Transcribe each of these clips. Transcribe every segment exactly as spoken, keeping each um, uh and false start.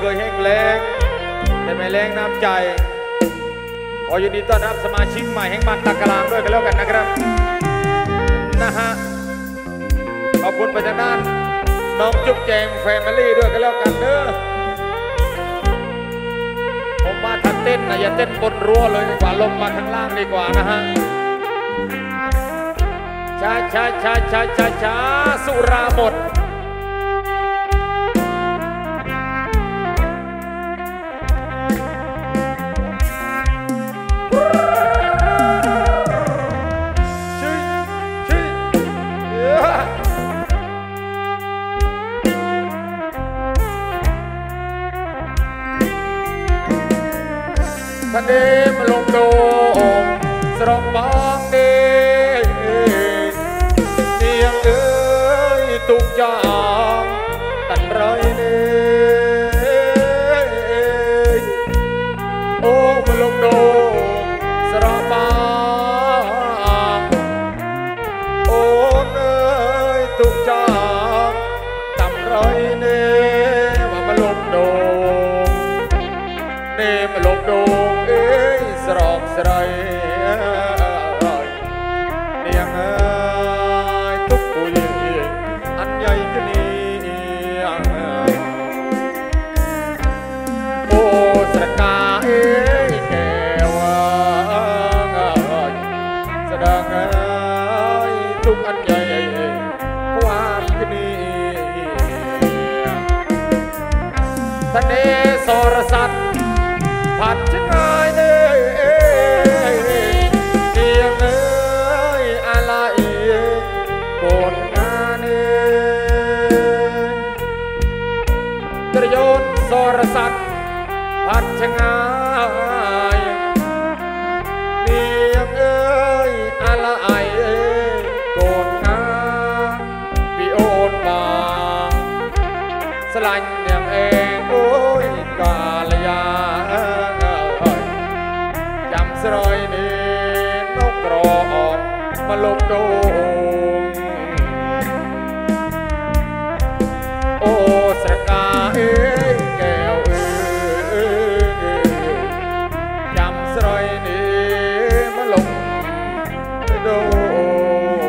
เคยแห้งแล้งแต่ไม่แรงน้ำใจขอยินดีต้อนรับสมาชิกใหม่แห่งบ้านตะกลางด้วยกันแล้วกันนะครับนะฮะขอบคุณไปทางด้านน้องจุ๊บแจงแฟมิลี่ด้วยกันแล้วกันเด้อผมมาทันเต้นนะอย่าเต้นบนรั้วเลยดีกว่าลงมาข้างล่างดีกว่านะฮะช้าช้าช้าช้าช้าช้าสุราหมดทันเดมาลงโดมสรองบางเดเสียงเอ้ยตุกจางตันไรเดโอ้มาลงโดมสรองบางโอ้เอ้ยตุกจางตันไรเดว่ามาลงโดมเดมาลงโดมสรอกสไรเนียงเอ้ยทุกผู้หญิงอันใหญ่ก็นี่โอ้สระกาเอ้ยแก้วแสดงเอ้ยทุกอันใหญ่ความก็นี่ท่านเอสรสัตว์ผัดจะง่ายเด้เสียงเอ้ยอะไรโกนงานเอ้กระโยนสรสัตว์ผัดจะง่ายเสียงเอ้ยอะไรโกนงานพี่โอนมาสลันอย่างเองโอ้ยกาลยาสรอยนี่นกกรอกมาลงโดงโอ้สระกาเอ้ยแก้วเอ้ยจำสรอยนี่มาลงโดง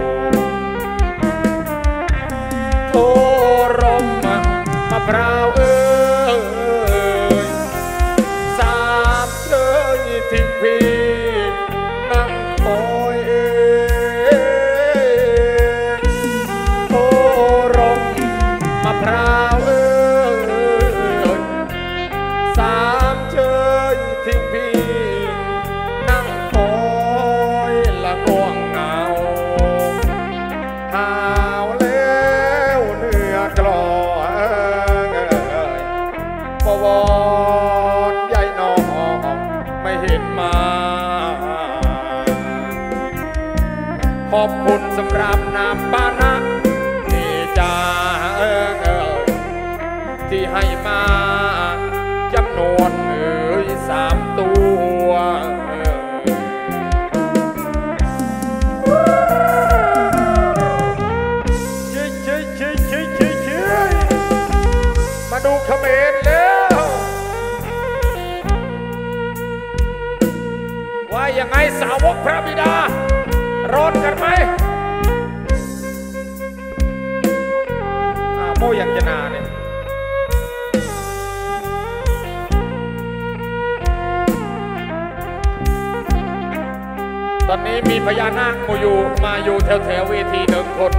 โอ้รมมะพร้าวเอ้ยสามเอ้ยทิ้งพี่นั่งคอยเองโอ้รมมะพร้าวเอ้ยสามเชยทิ้งพี่นั่งคอยละง่วงเหงาหาวแล้วเนื้อกลอยปวดใหญ่นองไม่เห็นมาขอบคุณสำหรับน้ำปานะที่จาที่ให้มาจำนวนเอ่ยสามตัวชี้ชี้ชี้ชี้ชี้ชี้มาดูเขมรแล้วว่ายังไงสาวกพระบิดาร้อนกันไหมโมยังจะนาเนี่ยตอนนี้มีพญานาคมาอยู่มาอยู่แถวแถวเวทีหนึ่งคน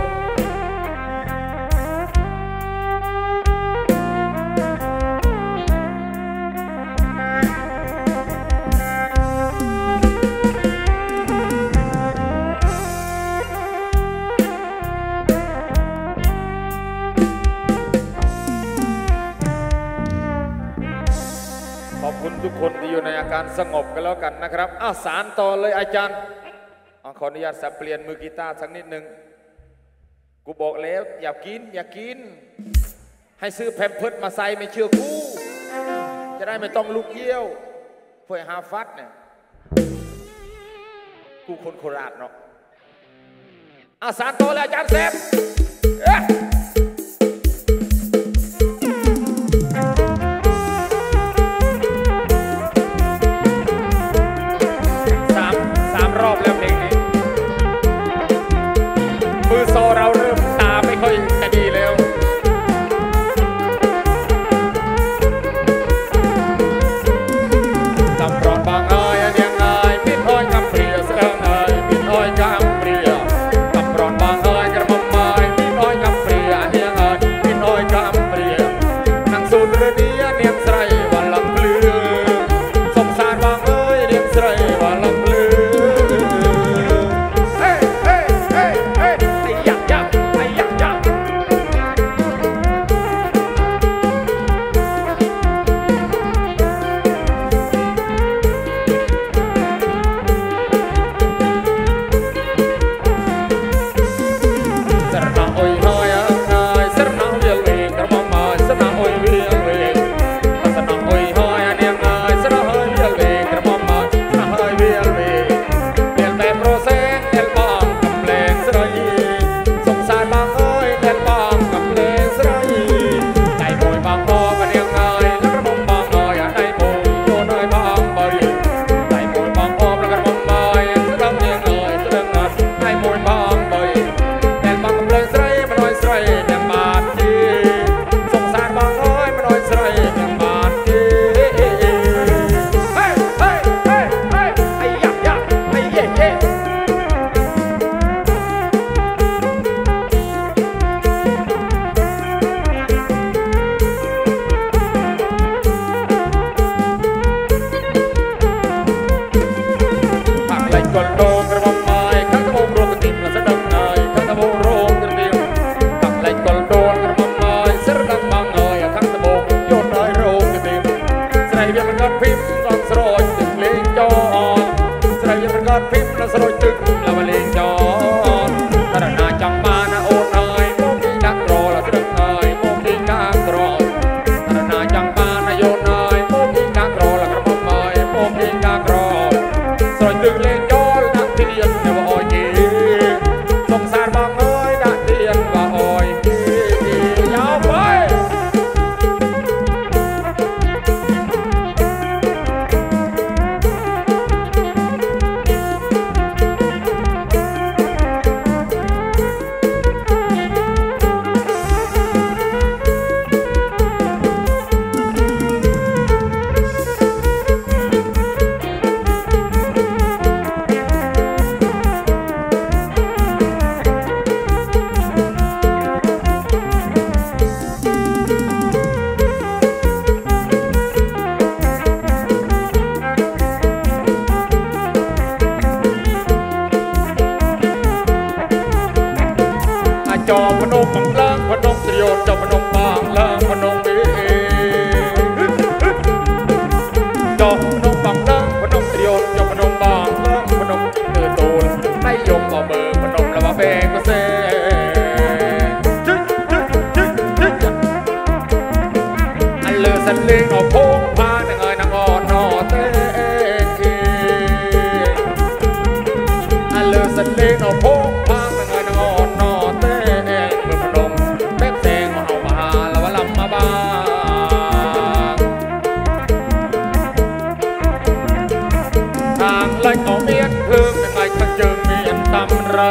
ขอบคุณทุกคนที่อยู่ในอาการสงบกันแล้วกันนะครับอ้าวสารต่อเลยอาจารย์ขออนุญาตสับเปลี่ยนมือกีตาร์สักนิดหนึ่งกูบอกแล้วอย่ากินอย่ากินให้ซื้อแพมเพิร์สมาใส่ไม่เชื่อกูจะได้ไม่ต้องลุกเยี่ยวเพื่อหาฟัดเนี่ยกูคนโคราชเนาะอ้าวสารต่อเลยอาจารย์แซมเอ๊ะอดพิมพ์แล้วสลดตึกแล้วมาเลี้ยงจอดตระนาจังมานะโอนเอ้ยโมกีนักรอแล้วตึกเอ้ยโมกีนักรอตระนาจังมานะโยนเอ้ยโมกีนักรอแล้วกระผมเอ้ยโมกีนักรอสลดตึกเลี้ยงจอดนักที่เรียนเนี่ยว่าอ้อยกีสงสารบางเอ้ยนักที่เรียนว่าอ้อยกียาวไปจอพนมบังล่างพนมสยดจอพนมบางล่างพนมบีจอพนมบังล่างพนมสยดจอพนมบางล่างพนมเตือตูนให้ยมเอาเบอร์พนมแล้วมาแบกก็เซ่อันเลือสันเลี้ยงเอาโพงพาในเงยนางอ่อนนอเต้อันเลือสันเลี้ยงเอาโพงพาในเงยนางอ่อนนอเต้ทางไล่เอาเมียนเพิ่มยังไงทางเจอเมียนตำไร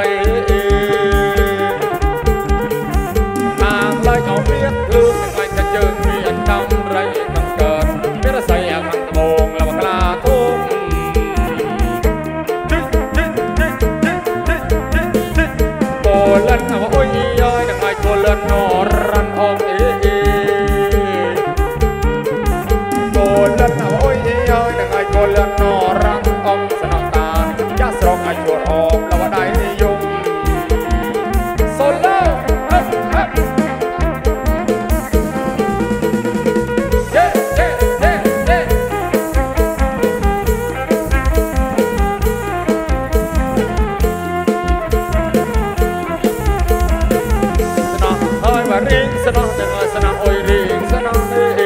ทางไล่เอาเมียนเพิ่มยังไงทางเจอเมียนตำไรต้องเกิดเมื่อใส่ทางโมงแล้วกลาทุ่งโกเล่นเอาโอ้ยย้อยยังไงโกเล่นนอรันออกเอโกเล่นเอาโอ้ยย้อยยังไงโกเล่นนอรันออกสนองตาจะสร้างให้ชวนออกแล้วว่าได้นิยมโซโล่เฮ้เฮ้เย้เย้เย้เย้สนองเฮ้ยว่าริงสนองจังเลยสนองโอ้ยริงสนองเอ้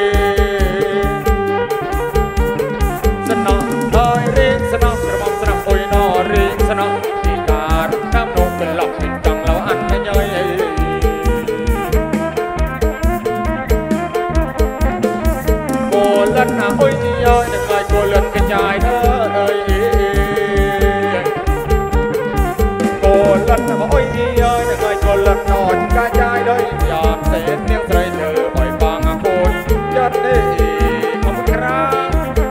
สนองเฮ้ยริงสนองกระบอกสนองโอ้ยนอริงสนองที่การน้ำนมเป็นหลอกเป็นจังแล้วอันไม่ย่อยโกเล่นนะโอ้ยย่อยแต่ไงโกเล่นกระจายเด้อเอ้ยโกเล่นนะโอ้ยย่อยแต่ไงโกเล่นนอนกระจายเด้อยามเสียเนียงใส่เธอปล่อยบางอาโกนยัดได้ขอบคุณครับ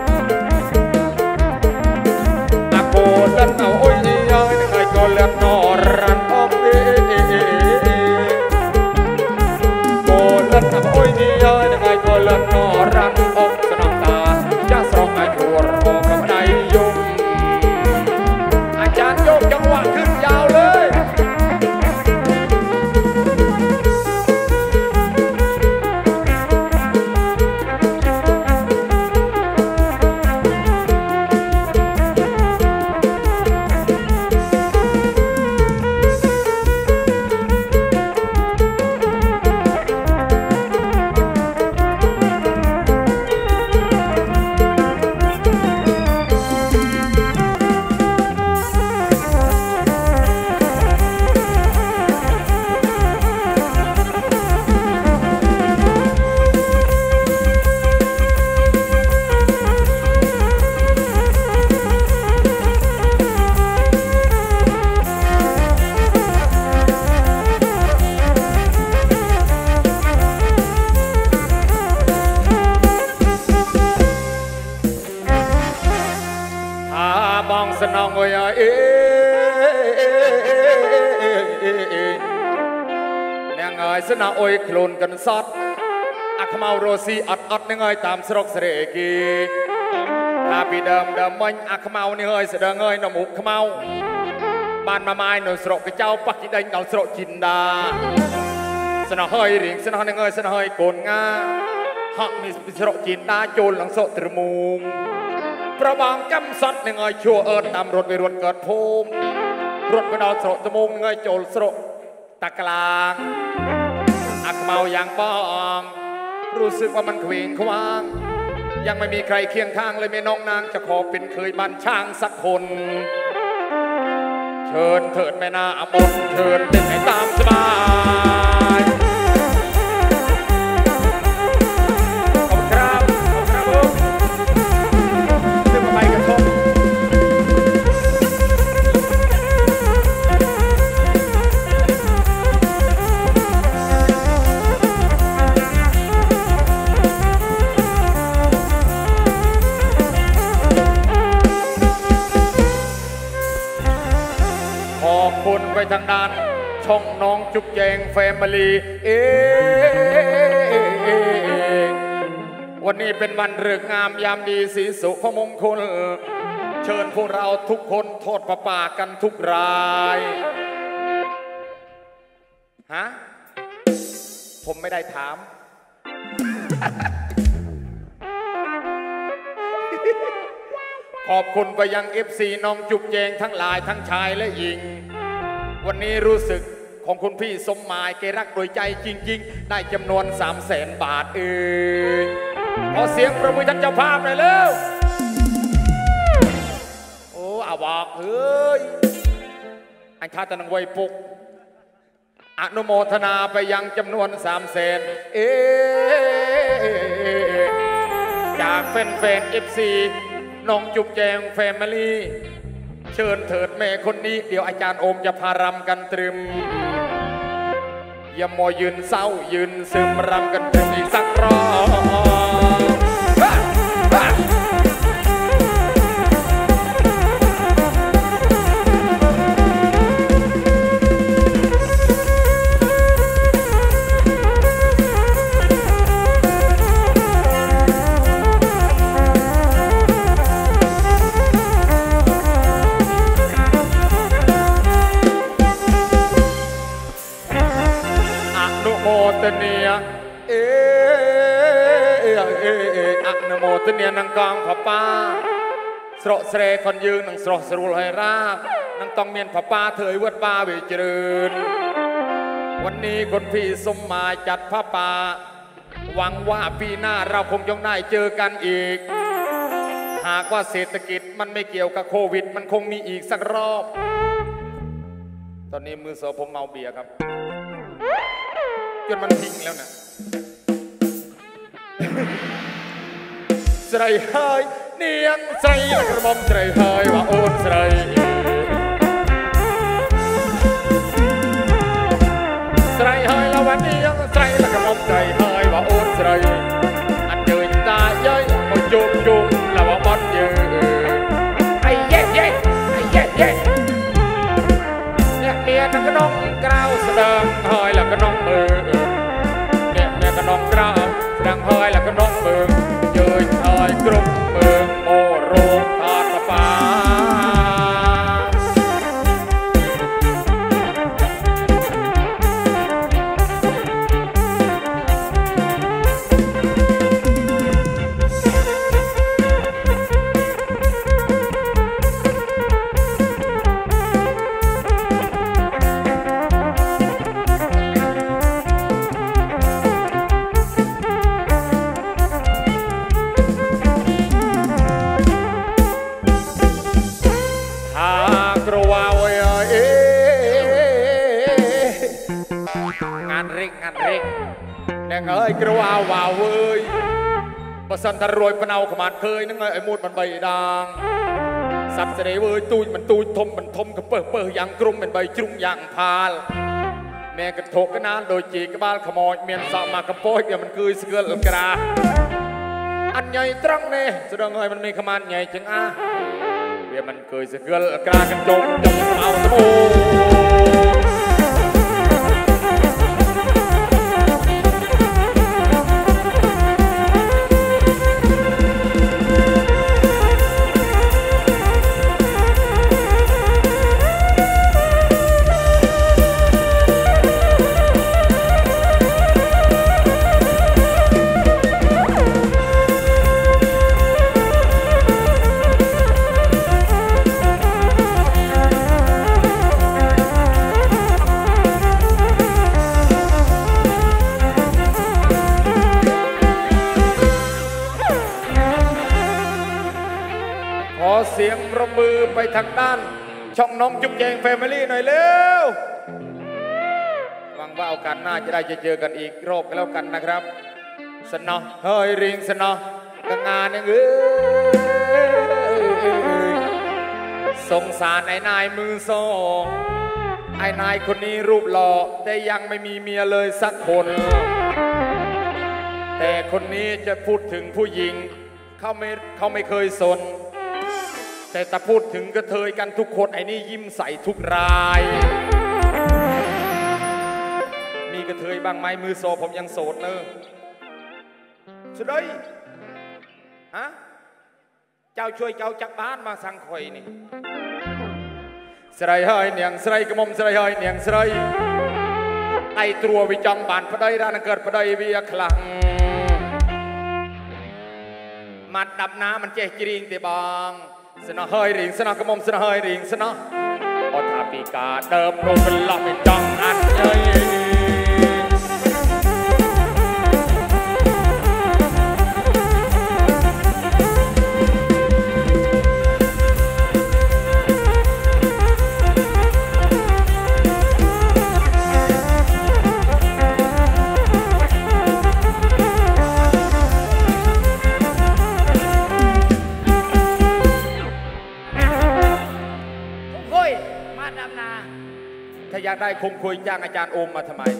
อาโกเล่นนะโอ้ยย่อยแต่ไงโกเล่นนอนรันออกเอโกเล่นนะโอ้ยย่อยแต่ไงโกเล่นนอนรันออกสนองตาจะสร้างให้ชวนออกกับนายยมอาจารย์โยกจังหวะขึ้นยาวเลยบองสนองโอ้ยเอ๊เนี่ยไงสนองโอ้ยโคลนกันซอดอักเมาโรซีอัดอัดเนี่ยไงตามสรกเสรกีถ้าปีเดิมเดิมมันอักเมาเนี่ยไงเสดงไงนมุกเมาบ้านมาไม้หน่อยสรกกระเจ้าปักกินได้เงาสรกจินดาสนองเฮยเรียงสนองเนี่ยไงสนองเฮยโกนงาหักมีสรกจินดาโจรหลังโสตรมุงพประบองจำสัตว์หนึ่งไอชัวเอิญตามรถไปรถเกิดภูมิรถไปดาวสระจมูกหนึ่งไอโจลสระตะกลางอักเมาอย่างป้องรู้สึกว่ามันเขวงขวางยังไม่มีใครเคียงข้างเลยแม่น้องนางจะขอเป็นเคยบันช่างสักคนเชิญเถิดแม่นาอมนเชิญเต้นให้ตามสบายขอบครับขอบครับผมซึ่งมาไปกันชมคนไปทางด้านช่องน้องจุ๊บแจงแฟมิลี่เองวันนี้เป็นวันฤกษ์งามยามดีสีสุพมงคลเชิญพวกเราทุกคนโทษประปากันทุกรายฮะผมไม่ได้ถาม ขอบคุณไปยังเอฟซีน้องจุ๊บแจงทั้งหลายทั้งชายและหญิงวันนี้รู้สึกของคุณพี่สมหมายเกรักโดยใจจริงๆได้จำนวนสามแสนบาทเองขอเสียงประมือท่านเจ้าภาพหน่อยเร็วโอ้อาบอกเฮ้ยอันข้าตะนังไวปุกอนุโมทนาไปยังจำนวนสามแสนเอจากแฟนๆเอฟซีน้องจุ๊บแจงแฟมิลี่เชิญเถิดแม่คนนี้เดี๋ยวอาจารย์โอมจะพารำกันตรึมอย่ามัวยืนเศร้ายืนซึมรำกันตรึมอีกสักรอบเนียเอเอเอเออักนโมตเนียนังกองพ่อป้าสระเสรคนยืนนังสระสรุลให้รานังต้องเมียนพ่อป้าเถยวัดป้าวิจริญวันนี้คนพี่สมมาจัดพ่อป้าหวังว่าปีหน้าเราคงยังได้เจอกันอีกหากว่าเศรษฐกิจมันไม่เกี่ยวกับโควิดมันคงมีอีกสักรอบตอนนี้มือโซผมเมาเบียร์ครับจนมันทิ้งแล้วนะใส่เฮยเนียงใส่กระหม่อมใส่เฮยว่าโอนใส่ใส่เฮยแล้ววันนี้ยังใส่กระหม่อมใส่เฮยว่าโอนใส่อันเดินตาเย้ยโอ้จุ่มจุ่มแล้วว่าบอลเยอะไอ้เย้เย้ไอ้เย้เย้เนี่ยเมียนักน้องกล้าวแสดงเฮยแล้วก็น้องมือเนี่ยเมียก็น้องกล้าวแสดงเฮยแล้วก็น้องมือเย้ยเฮยกรุ๊ปมือโมโรตาตาฟ้าเอ้ยกระว่าวว่าวเว้ยประสันทรวยปนเอาขมาดเคยนั่งไอ้มูดมันใบดังสัตว์เสด็จเว้ยตูนมันตูนทมมันทมกับเปิดเปิดอย่างกลุ่มเป็นใบจุ่มอย่างพาลแม่กระโถกกระนานโดยจีกบ้านขโมยเมียนสามมากระโปยเดี๋ยวมันคือเสือกกระอันใหญ่ตรังเนี่ยแสดงเฮ้ยมันมีขมันใหญ่จังอ่ะเดี๋ยวมันเคยเสือกกระกันจงจงเอาสมูทางด้านช่องน้องจุ๊บแจงแฟมิลี่หน่อยเร็วหวังว่าโอกาสหน้าจะได้จะเจอกันอีกรอบกันแล้วกันนะครับสนอเฮ้ยริงสนอกังงานยังเอ้ยสงสารไอ้นายมือสองไอ้นายคนนี้รูปหล่อแต่ยังไม่มีเมียเลยสักคนแต่คนนี้จะพูดถึงผู้หญิงเขาไม่เขาไม่เคยสนแต่ถ้าพูดถึงกระเทยกันทุกคนไอ้นี่ยิ้มใส่ทุกรายมีกระเทยบ้างไหมมือโซผมยังโสดเนอะสุดเลยฮะเจ้าช่วยเจ้าจักบ้านมาสั่งคอยนี่สไลเฮยเนียงสไลกระมมสไลเฮยเนียงสไลไอตัววิจองบานพระได้ร้านเกิดพระได้เวียคลังมัดดับน้ำมันเจ๊จริงตีบองสนอเฮยริงสนอกระมมสนอเฮยริงสนออทาปีกาเดิมลงเป็นหลับเป็นจังอันเอ้ยถ้าอยากได้คงคุยจ้างอาจารย์โอมมาทำไม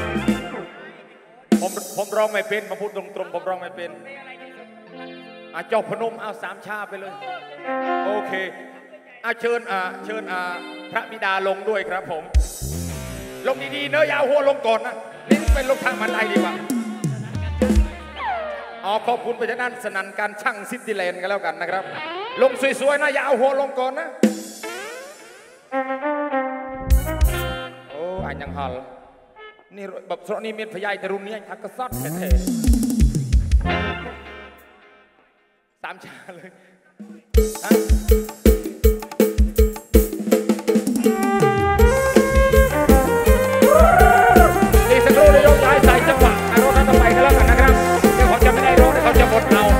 ผมผมร้องไม่เป็นมาพูดตรงๆผมร้องไม่เป็นอาเจ้าพนมเอาสามชาไปเลยโอเคอาเชิญอ่าเชิญอ่าพระบิดาลงด้วยครับผมลงดีๆเนื้อยาวหัวลงก่อนนะนี่เป็นลงทางมันไทยดีกว่าอ๋อขอบคุณไปจากนั้นสนันการช่างซิตี้แลนด์กันแล้วกันนะครับลงสวยๆนะยาวหัวลงก่อนนะอันยังฮัลนี่แบบสระนี่มีพยายแต่รุ่นนี้ทักกระซัดแท้ๆสามชาเลยนี่สักครู่จะยกย้ายใส่จังหวะอารมณ์นั้นต่อไปกันแล้วกันนะครับเดี๋ยวเขาจะไม่ได้ร้องเดี๋ยวเขาจะหมดเอา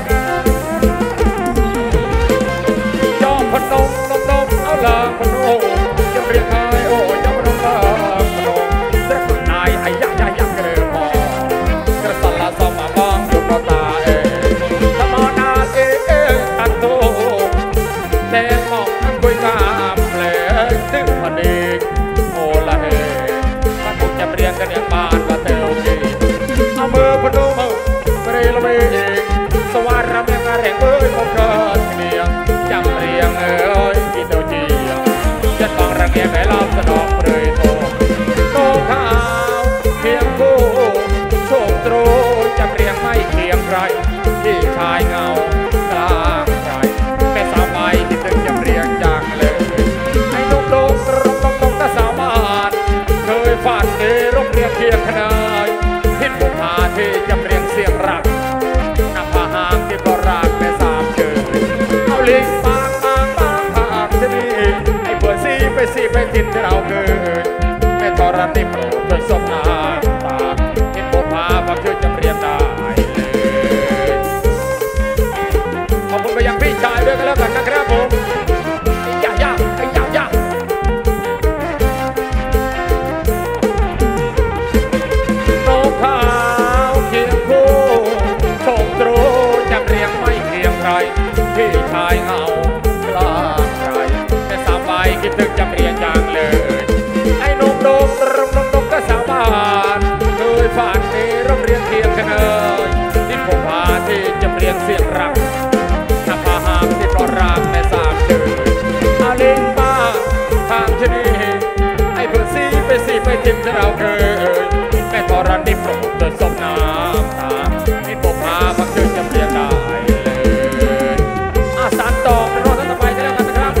จอมพนมนมนมเอาละพนมจะเรียกใครโอ้ยจะพนมละกันอย่างบ้านว่าเตลกีเอามือพนมเปรียลเวสวรรค์รำยังแรงเอ้ยของเกิดเมียจำเรียงเอ้ยกินเตลจีจะต้องระเกียงให้เราสะดอกเปรยโตโตขาวเพียงคู่โชคโตรจำเรียงไม่เคียงใครที่ชายเงากลางใจแม่สาวไม่ที่ตึงจำเรียงจังเลยไอ้นกโดงตรงตรงตรงตะสาวบ้านเคยฝันเดรบเรียงเคียงขนายพิษบุพาที่จำเรียงเสียงรักนับพาหางที่ก็รักแม่สามเจอเอาลิงบางบางบางบางจะดีไอ้เบื่อซีไปซีไปติดที่เราเกิดแม่ทอรันนี่โปรดจนสมน้ำตาพิษบุพาฟังชื่อจำเรียงได้เลยขอบคุณไปยังพี่ชายด้วยกันแล้วกันนะครับผมย่าย่าไอ้ย่าย่าขาวเคียงคู่โชคโตรจำเรียงไม่เคียงใครพี่ชายเงากลางใจแต่สาวใบคิดถึงจำเรียงจางเลยไอ้นมนมรมนมนมก็สาวบ้านเคยฝันในร่มเรียงเคียงกันเลยที่ผมพาที่จำเรียงเสียงรักนับพาหางที่ก็รักแม่สามเจออาลิงป้าทางชนีไอ้เพื่อนซีไปซีไปจิ้มจะเราเคยแม่ทอรันนี่โปรดจนสมน้ำตาพิษบุพาฟังชื่อจำเรียงได้เลยอาสานต่อเป็นรถต่อไปกันแล้วกันนะครับ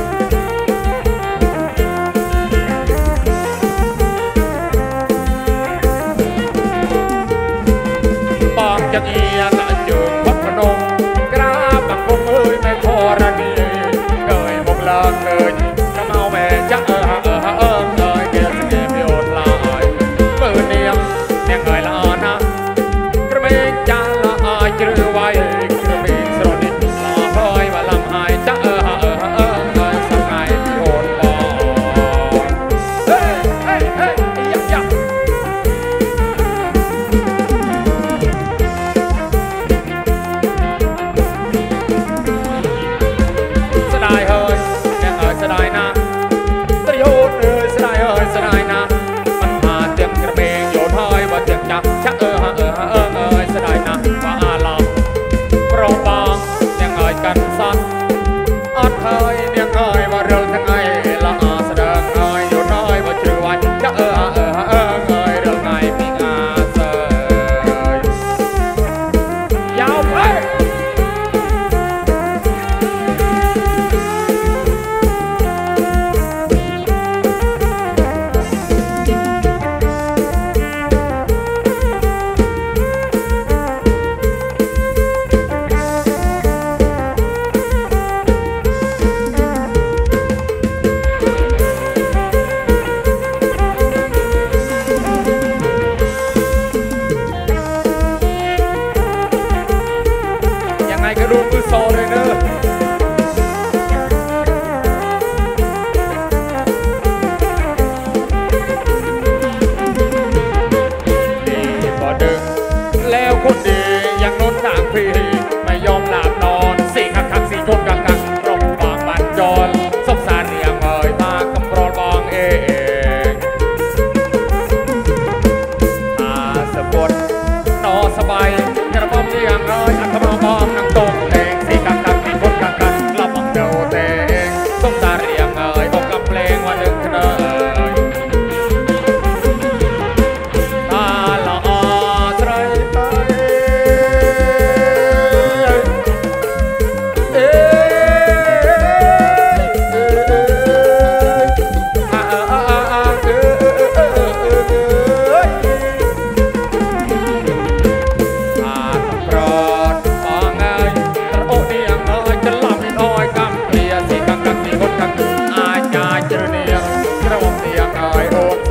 ปองจะเอียงละจึงพบพนมกราบบังคงเอ้ยแม่ทอรันนี่เกยมงเลิกเกยจะเมาแม่จะเออเออเออเออเกยสเกยโยนลายมือเนียมเนียงเงยละนะกระเมงจานละอายจือไว้กระเมงสรนิทลาพลอยว่าลำหายจะเออเออเออเออสัง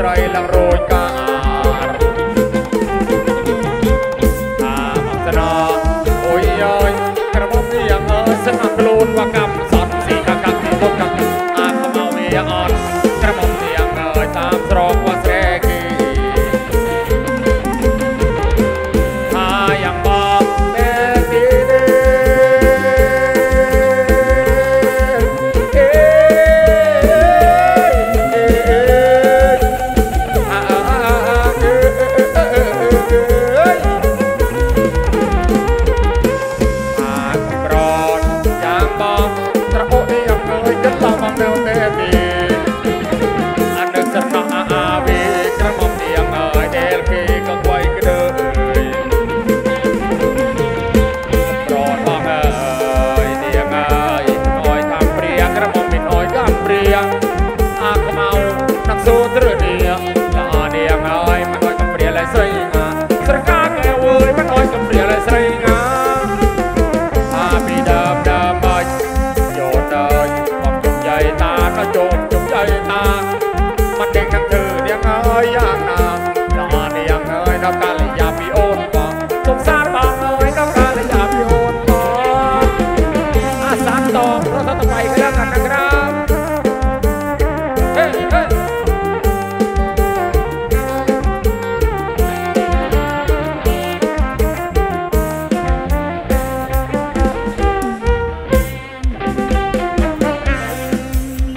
ស្រ័យឡើងរោចកា